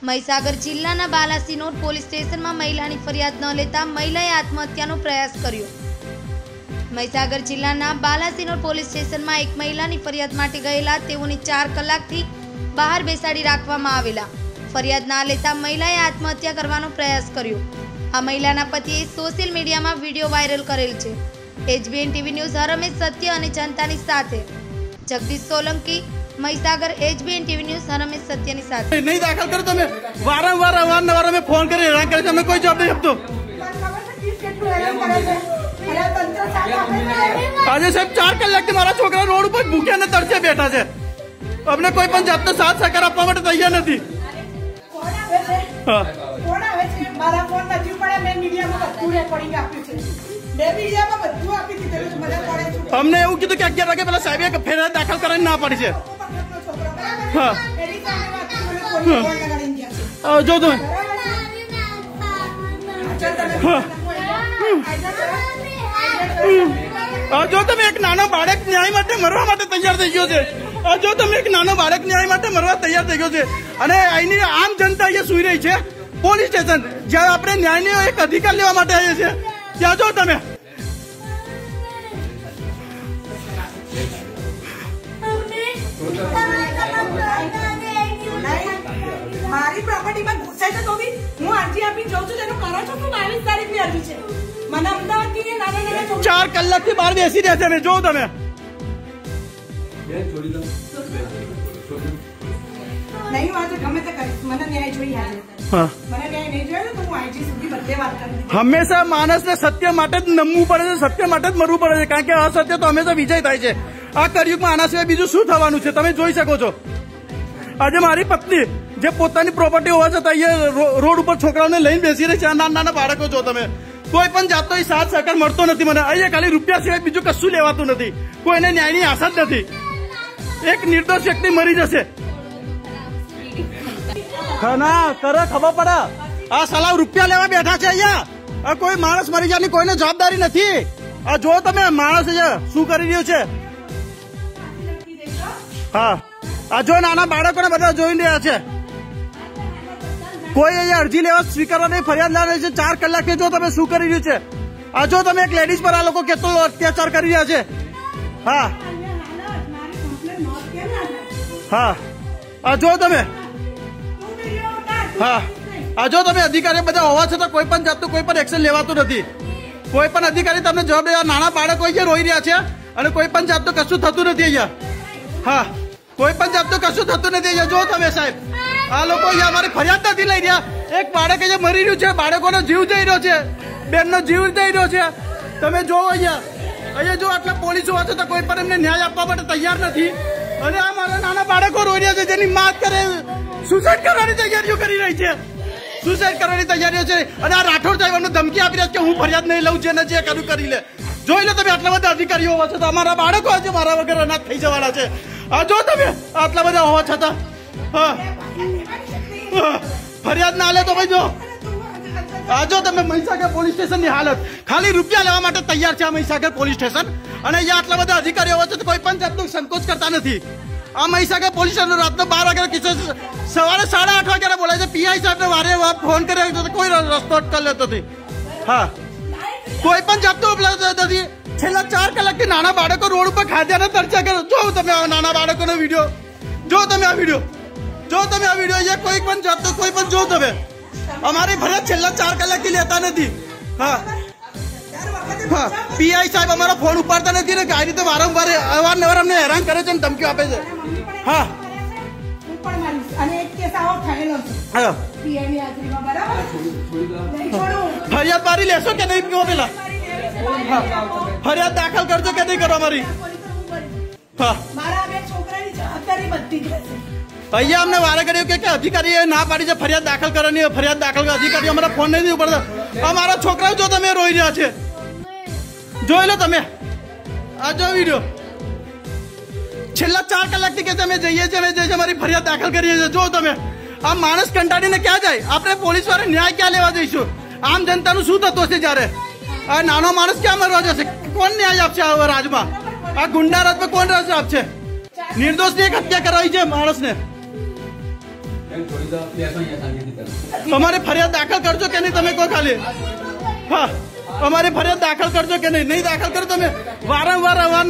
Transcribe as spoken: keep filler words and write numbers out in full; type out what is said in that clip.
મહીસાગર જિલ્લાના બાલાસિનોર પોલીસ સ્ટેશનમાં મહિલાની ફરિયાદ ન લેતા મહિલાએ આત્મહત્યાનો પ્રયાસ કર્યો। મહીસાગર જિલ્લાના બાલાસિનોર પોલીસ સ્ટેશનમાં એક મહિલાની ફરિયાદ માટે ગયેલા તેઓને ચાર કલાકથી બહાર બેસાડી રાખવામાં આવેલા। ફરિયાદ ના લેતા મહિલાએ આત્મહત્યા કરવાનો પ્રયાસ કર્યો। આ મહિલાના પતિએ સોશિયલ મીડિયામાં વિડીયો વાયરલ કરેલ છે। એચબીએન ટીવી ન્યૂઝ હરમેશ સત્ય અને જનતાની સાથે Jagdish Solanki, Mahisagar HBN TV news हरमेश सत्यनी साथ नहीं दाखिल करो तो मैं वारंवार अवारनवार में फोन करे हैरान करे हमें कोई जवाब नहीं आपको। आज साहब चार कलाक के मारा छोकरा रोड पर भूख्या ने तरसे बैठा है। हमने कोई पण जात तो साथ सहकार आपवा माटे तैयार નથી। हां कोण આવે છે મારા ફોન નથી પડે મેં મીડિયામાં બધું રેકોર્ડિંગ આપ્યું છે બે મીડિયામાં બધું આપી દીધું છે મને પડે છે। हमने એવું કીધું કે અગિયાર વાગે પહેલા સાહેબે ફરિયાદ દાખલ કરવાની ના પડી છે। हाँ जो तुम जो તમે એક નાનો બાળક ન્યાય માટે મરવા માટે તૈયાર થઈ ગયો છે। જો તમે એક નાનો બાળક ન્યાય માટે મરવા તૈયાર થઈ ગયો છે અને અહીંની આમ જનતા અહીંયા સુઈ રહી છે। પોલીસ સ્ટેશન જ્યાં આપણે ન્યાયનો એક અધિકાર લેવા માટે આવીએ છીએ ત્યાં જો તમે મારી પ્રોપર્ટી માં ઘુસાય તો બી હું અરજી આપી જાઉં છું તેનો કરો છો તો બાવીસ તારીખ ની અરજી છે। મને અમદાવાદ થી નાના નાના છોકરા ચાર કલાક થી બહાર બેસી રહ્યા છે અમે જો તમે નહીં વાત ગમે તે કરીશ મને ન્યાય જોઈએ આજે મને ન્યાય નહીં જોઈએ તો હું આઈજી સુધી બધે વાત કરી। હંમેશા માણસને સત્ય માટે જ નમવું પડે છે, સત્ય માટે જ મરવું પડે છે કારણ કે અસત્ય તો હંમેશા વિજય થાય છે। આ કળિયુગમાં આના સિવાય બીજું શું થવાનું છે તમે જોઈ શકો છો। આજે મારી પત્ની જે પોતાની પ્રોપર્ટી હોવા છતાં અહીંયા રોડ ઉપર છોકરાઓને લઈને બેસી રહી છે। નાના નાના બાળકો છો તમે કોઈ પણ જાતનો સાથ સહકાર મળતો નથી મને। અહીંયા ખાલી રૂપિયા સિવાય બીજું કશું લેવાતું નથી। કોઈને ન્યાયની આશા જ નથી। એક નિર્દોષ વ્યક્તિ મરી જશે ના કરે ખબર પડે। આ સલાહ રૂપિયા લેવા બેઠા છે અહીંયા। કોઈ માણસ મરી જવાની કોઈને જવાબદારી નથી। આ જો તમે માણસ શું કરી રહ્યો છે। હા આ જો નાના બાળકોને બધા જોઈ રહ્યા છે કોઈ અહીંયા અરજી લેવા સ્વીકારવાની ફરિયાદ લાવે છે। ચાર કલાકે જો તમે શું કરી રહ્યું છે। આ જો તમે એક લેડીઝ પર આ લોકો કેટલો અત્યાચાર કરી રહ્યા છે। હા હા આ જો તમે હા આ જો તમે અધિકારી બધા હોવા છતાં કોઈ પણ જાતનું કોઈ પણ એક્શન લેવાતું નથી। કોઈ પણ અધિકારી તમને જવાબ દે। નાના બાળકો અહીંયા રોઈ રહ્યા છે અને કોઈ પણ જાતનું કશું થતું નથી અહીંયા। હા કોઈ પણ જાતનું કશું થતું નથી અહીંયા। જો તમે સાહેબ આ લોકો અહીંયા અમારી ફરિયાદ નથી લઈ રહ્યા। એક બાળક અહીંયા મરી રહ્યું છે, બાળકોનો જીવ જઈ રહ્યો છે, બેનનો જીવ જઈ રહ્યો છે। તમે જોવો અહીંયા અહીંયા જો આટલા પોલીસ હોવા છતાં કોઈ પણ એમને ન્યાય આપવા માટે તૈયાર નથી। અને આ મારા નાના બાળકો રોઈ રહ્યા છે જેની માત કરે સુસાઇડ કરવાની તૈયારીઓ કરી રહી છે। સુસાઇડ કરવાની તૈયારીઓ છે અને આ રાઠોડ સાહેબ અમને ધમકી આપી રહ્યા છે કે હું ફરિયાદ નહીં લઉં જેને જે કર્યું કરી લે। જોઈ લો તમે આટલા બધા અધિકારીઓ હોવા છતાં અમારા બાળકો આજે મારા વગર અનાથ થઈ જવાના છે। આ જો તમે આટલા બધા હોવા છતાં હા ફરિયાદ ના લે તો ભાઈ જો આ જો તમે મહીસાગર પોલીસ સ્ટેશનની હાલત ખાલી રૂપિયા લેવા માટે તૈયાર છે આ મહીસાગર પોલીસ સ્ટેશન। અને અહીંયા આટલા બધા અધિકારીઓ હોવા છતાં કોઈ પણ જાતનું સંકોચ કરતા નથી। આ મહીસાગર પોલીસ સ્ટેશન રાતનો બાર વાગ્યાનો કિસ્સો સવારે સાડા આઠ વાગ્યાના બોલાય છે। પીઆઈ સાહેબને વારે વાર ફોન કર્યો કોઈ રસ્તો અટકાવી લેતો નથી। હા કોઈ પણ જાતનો ઉપલબ્ધ નથી। છેલ્લા ચાર કલાકથી નાના બાળકો રોડ ઉપર ખાધ્યાને તરસ્યા કરે। જો તમે આ નાના બાળકોનો વિડીયો જો તમે આ વિડીયો જો તમે આ વિડીયો અહીંયા કોઈ પણ જાતનો કોઈ પણ જો તમે અમારી ફરિયાદ છેલ્લા ચાર કલાકથી લેતા નથી। હા હા પીઆઈ સાહેબ અમારો ફોન ઉપાડતા નથી ને આ રીતે વારંવાર અવારનવાર અમને હેરાન કરે છે ને ધમકીઓ આપે છે। હા ફરિયાદ મારી લેશો કે નહીં કહો પેલા ફરિયાદ દાખલ કરજો કે નહીં કરો અમારી। હા અહીંયા અમને વારે કર્યું કે અધિકારીએ ના પાડી છે ફરિયાદ દાખલ કરવાની। ફરિયાદ દાખલ અધિકારી અમારા ફોન નહીં ઉપાડતા। અમારા છોકરાઓ જો તમે રોઈ રહ્યા છે જોઈ લો તમે આ જો વિડીયો છેલ્લા ચાર કલાકથી કે અમે જઈએ છીએ અમે જઈએ અમારી ફરિયાદ દાખલ કરીએ છીએ। જો તમે આ માણસ કંટાળીને ક્યાં જાય? આપણે પોલીસ વાળા ન્યાય ક્યાં લેવા જઈશું? આમ જનતાનું શું થતું હશે જયારે આ નાનો માણસ ક્યાં મરવા જશે? કોણ ન્યાય આપશે આ રાજમાં? આ ગુંડા રાજમાં કોણ રાજ આપશે? નિર્દોષની એક હત્યા કરાવી છે માણસને। તમારે ફરિયાદ દાખલ કરજો કે નહીં તમે કહો ખાલી હા અમારી ફરિયાદ દાખલ કરજો કે નહીં નહીં દાખલ કરો તમે વારંવાર